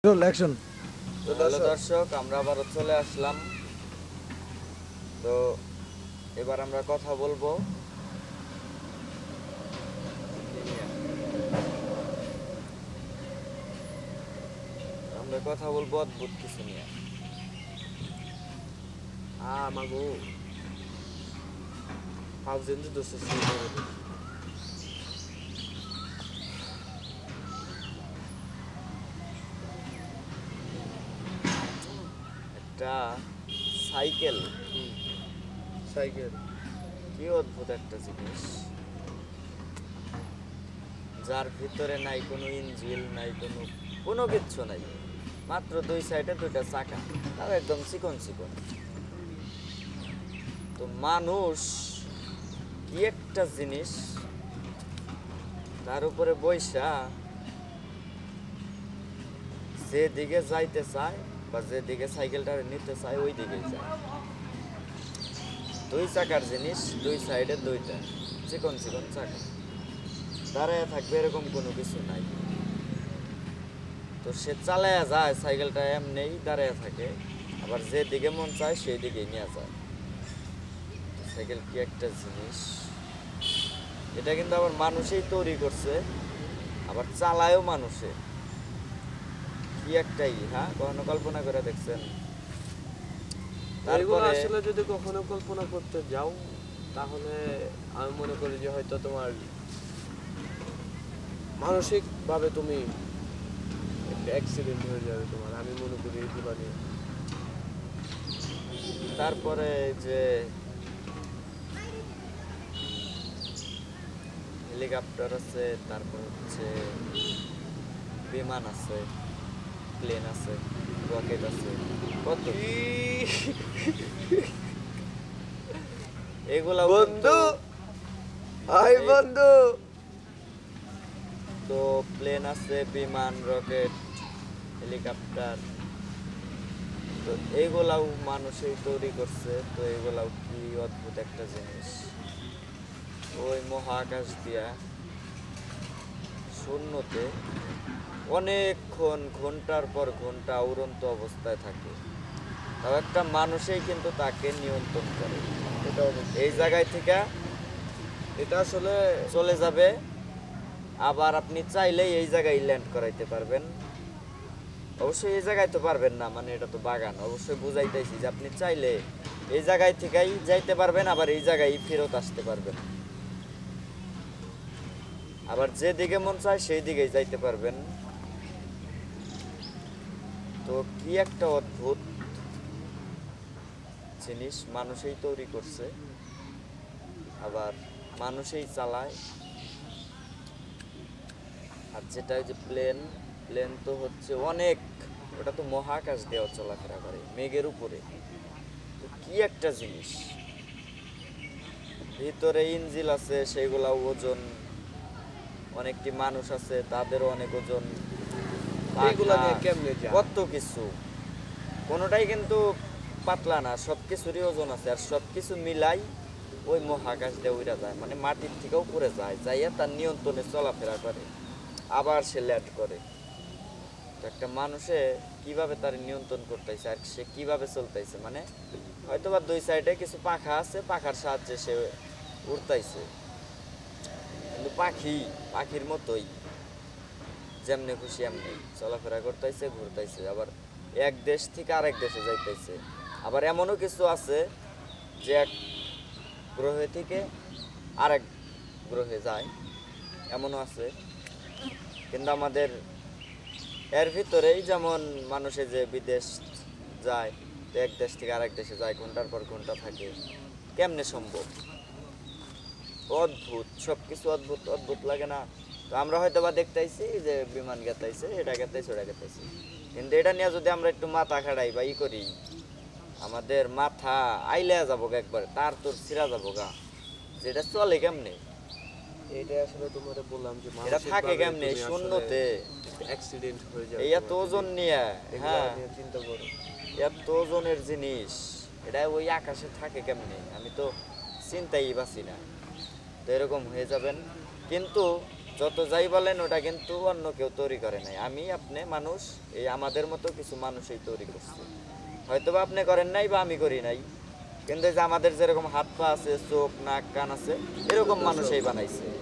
Action. তো hello দর্শক, আমরা আবারও চলে আসলাম। তো এবার আমরা কথা বলবো অদ্ভুত কিছু নিয়ে। মাগো Fazendo doce assim. একটা সাইকেল। সাইকেল কি অদ্ভুত একটা জিনিস, যার ভিতরে নাই কোনো ইঞ্জিন, নাই কোনো কিচ্ছু নাই, মাত্র দুই সাইডে দুইটা চাকা, তাও একদম চিকন চিকন। তো মানুষ কি একটা জিনিস, তার উপরে বৈশা যেদিকে যাইতে চায় বা যেদিকে সাইকেলটা নিতে চায় ওই দিকেই যায়। দুই চাকার জিনিস, দুই সাইডে দুইটা চিকন চিকন চাকা, দাঁড়ায় থাকবে এরকম কোনো কিছু নাই। তো সে চালায়া যায় সাইকেলটা, এমনি দাঁড়ায় থাকে, আবার যেদিকে মন চায় সেই দিকেই নিয়ে যায়। সাইকেল কি একটা জিনিস, এটা কিন্তু আবার মানুষই তৈরি করছে, আবার চালায়ও মানুষে। কি একটাই, হ্যাঁ, কখনো কল্পনা করে দেখছেন? তারপরে আসলে যদি কখনো কল্পনা করতে যাও, তাহলে আমি মনে করি যে হয়তো তোমার মানসিক ভাবে তুমি একটা অ্যাক্সিডেন্ট হয়ে যাবে তোমার, আমি মনে করি এইগুলো নিয়ে। তারপরে যে হেলিকপ্টার আছে, তারপর হচ্ছে বিমান আছে, প্লেন আছে, রকেট আছে, কত এগুলা বন্ধু, হাই বন্ধু। তো প্লেন আছে, বিমান, রকেট, হেলিকপ্টার, তো এইগুলাও মানুষই তৈরি করছে। তো এইগুলাও কি অদ্ভুত একটা জিনিস। ওই মহাকাশ দিয়া শূন্যতে অনেকক্ষণ, ঘন্টার পর ঘন্টা উড়ন্ত অবস্থায় থাকে, তাও একটা মানুষই কিন্তু তাকে নিয়ন্ত্রণ করে। এটা এই জায়গায় থেকে এটা আসলে চলে যাবে, আবার আপনি চাইলেই এই জায়গায় ল্যান্ড করাইতে পারবেন। অবশ্যই এই জায়গায় তো পারবেন না, মানে এটা তো বাগান, অবশ্যই বুঝাইতেছি যে আপনি চাইলে এই জায়গায় থেকেই যাইতে পারবেন, আবার এই জায়গায় ফেরত আসতে পারবেন, আবার যেদিকে মন চায় সেই দিকেই যাইতে পারবেন। তো কি একটা অদ্ভুত জিনিস, মানুষই তৈরি করছে, আবার মানুষই চালায়। আর যেটা ওই যে প্লেন, প্লেন তো হচ্ছে অনেক, ওটা তো মহাকাশ দেওয়া চলাফেরা করে মেঘের উপরে। তো কি একটা জিনিস, ভিতরে ইঞ্জিন আছে, সেগুলা ওজন, অনেকটি মানুষ আছে, তাদেরও অনেক ওজন, এইগুলা নিয়ে কেমনে যায়? কত কিছু, কোনোটাই কিন্তু পাতলা না, সব কিছুরই ওজন আছে। আর সব কিছু মিলাই ওই মহাকাশ দিয়ে উড়া যায়, মানে মাটির থেকেও পড়ে যায়, যাইয়া তার নিয়ন্ত্রণে চলাফেরা করে, আবার সে ল্যান্ড করে। তো একটা মানুষে কিভাবে তার নিয়ন্ত্রণ করতেছে আর সে কিভাবে চলতেছে, মানে হয়তো বা দুই সাইডে কিছু পাখা আছে, পাখার সাহায্যে সে উড়তাইছে, কিন্তু পাখির মতোই যেমনি খুশি এমনি চলাফেরা করতেছে, ঘুরতেছে, আবার এক দেশ থেকে আরেক দেশে যাইতেছে। আবার এমনও কিছু আছে যে এক গ্রহ থেকে আরেক গ্রহে যায়, এমনও আছে। কিন্তু আমাদের এর ভিতরেই যেমন মানুষে যে বিদেশ যায়, তো এক দেশ থেকে আরেক দেশে যায়, ঘন্টার পর ঘন্টা থাকে, কেমনে সম্ভব? অদ্ভুত, সব কিছু অদ্ভুত অদ্ভুত লাগে না? তো আমরা হয়তো বা দেখতেছি যে বিমান গেতাইছে, এটা গেতাইছে, ওটা গেতাইছে, কিন্তু এটা নিয়ে যদি আমরা একটু মাথা খাড়াই বা ই করি, আমাদের মাথা আইলে যাবো গা, একবার তার তোর ছিঁড়া যাবো গা, যেটা চলে কেমনে, এইটা আসলে তোমারে বললাম যে এটা থাকে কেমনে শূন্যতে, অ্যাক্সিডেন্ট হয়ে যাবে। এই এত ওজন নিয়ে, হ্যাঁ, চিন্তা করো, এত ওজনের জিনিস, এটা ওই আকাশে থাকে কেমনে, আমি তো চিন্তাই পাচ্ছি না। তো এরকম হয়ে যাবেন, কিন্তু যত যাই বলেন ওটা কিন্তু অন্য কেউ তৈরি করে নাই, আমি আপনি মানুষ, এই আমাদের মতো কিছু মানুষই তৈরি করছে। হয়তো বা আপনি করেন নাই বা আমি করি নাই, কিন্তু এই যে আমাদের যেরকম হাত পা আছে, চোখ নাক কান আছে, এরকম মানুষই বানাইছে।